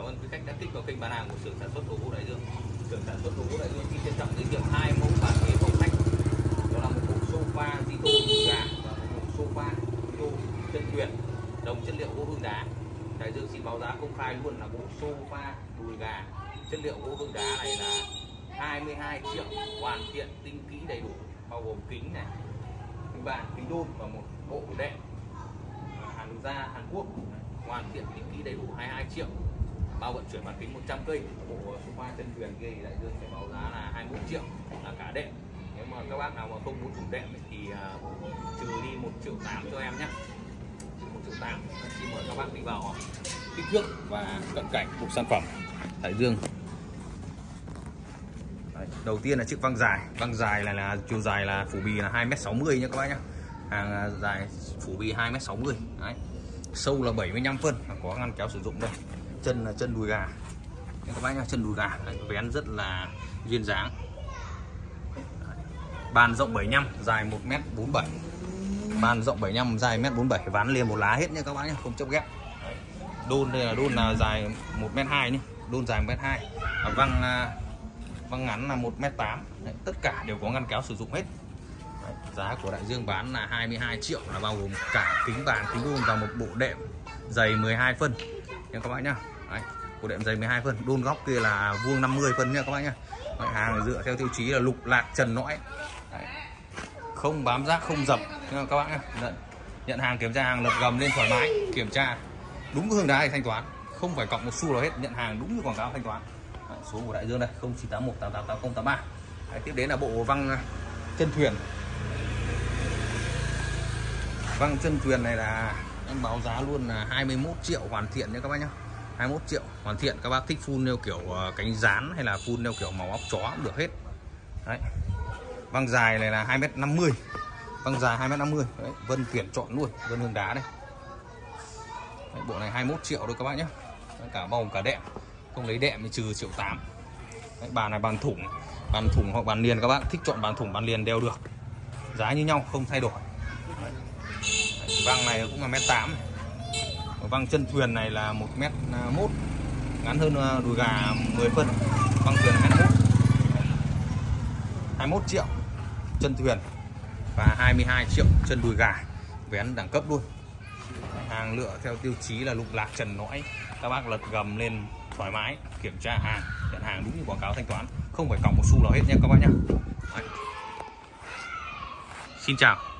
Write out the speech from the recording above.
Cảm ơn quý khách đã kích vào kênh bán hàng của xưởng sản xuất đồ gỗ Đại Dương. Xưởng sản xuất đồ gỗ Đại Dương xin trân trọng giới thiệu 2 mẫu bàn ghế phòng khách. Đó là một bộ sofa Zito đùi gà và một bộ sofa Zito chân thuyền đồng chất liệu gỗ hương đá. Đại Dương xin báo giá công khai luôn là bộ sofa đùi gà chất liệu gỗ hương đá này là 22 triệu, hoàn thiện tinh kỹ đầy đủ, bao gồm kính này, kính bàn, kính đôn và một bộ đệm hàng da Hàn Quốc, hoàn thiện tinh kỹ đầy đủ 22 triệu, bao vận chuyển bán kính 100 cây. Bộ sofa chân thuyền kia Đại Dương sẽ báo giá là 21 triệu là cả đệm. Nếu mà các bác nào mà không muốn dùng đệm thì trừ đi 1,8 triệu cho em nhé. 1,8 triệu. Xin mời các bác đi vào kích thước và cận cảnh của sản phẩm Đại Dương. Đấy, đầu tiên là chiếc văng dài này là chiều dài là phủ bì là 2m60 nha các bác nhé. Hàng dài phủ bì 2m60. Đấy. Sâu là 75 phân, có ngăn kéo sử dụng đây. Chân là chân đùi gà. Đấy, các bác nhá, chân đùi gà. Đấy, vén rất là duyên dáng. Đấy. Bàn rộng 75, dài 1m47. Bàn rộng 75, dài 1m47, ván liền một lá hết nha các bác nhé, không chấp ghép. Đấy. Đôn đây là đôn là dài 1m2 nhé, đôn dài 1m2. Văng ngắn là 1m8. Đấy, tất cả đều có ngăn kéo sử dụng hết. Đấy, giá của Đại Dương bán là 22 triệu là bao gồm cả kính bàn, kính đôn và một bộ đệm dày 12 phân nha các bác nhá. Đấy, bộ đệm dày 12 phân, đôn góc kia là vuông 50 phân nha các bác nhá. Đấy, hàng dựa theo tiêu chí là lục lạc trần nõi. Đấy, không bám rác, không dập nha các bác nhá. Nhận hàng kiểm tra hàng lật gầm lên thoải mái, kiểm tra đúng hương đá thì thanh toán, không phải cộng một xu nào hết, nhận hàng đúng như quảng cáo thanh toán. Đấy, số của Đại Dương đây 0981 888 8083. Đấy, tiếp đến là bộ văng chân thuyền. Văng chân thuyền này là em báo giá luôn là 21 triệu hoàn thiện nha các bác nhé. 21 triệu hoàn thiện, các bác thích phun theo kiểu cánh rán hay là phun theo kiểu màu óc chó cũng được hết. Đấy. Văng dài này là 2m50. Văng dài 2m50. Đấy, Vân tuyển chọn luôn, Vân hương đá đây. Đấy, bộ này 21 triệu thôi các bác nhé. Đấy, cả bao cả đệm. Không lấy đệm thì trừ 1,8 triệu. Đấy, bàn này bàn thủng hoặc bàn liền, các bác thích chọn bàn thủng bàn liền đều được. Giá như nhau không thay đổi. Đấy. Văng này cũng là 1m8. Văng chân thuyền này là 1m1, ngắn hơn đùi gà 10 phân. Văng thuyền 1m1. 21 triệu chân thuyền và 22 triệu chân đùi gà, vén đẳng cấp luôn. Hàng lựa theo tiêu chí là lục lạc trần nõi, các bác lật gầm lên thoải mái, kiểm tra hàng, nhận hàng đúng như quảng cáo thanh toán, không phải cộng một xu nào hết nha các bác nhé. Xin chào.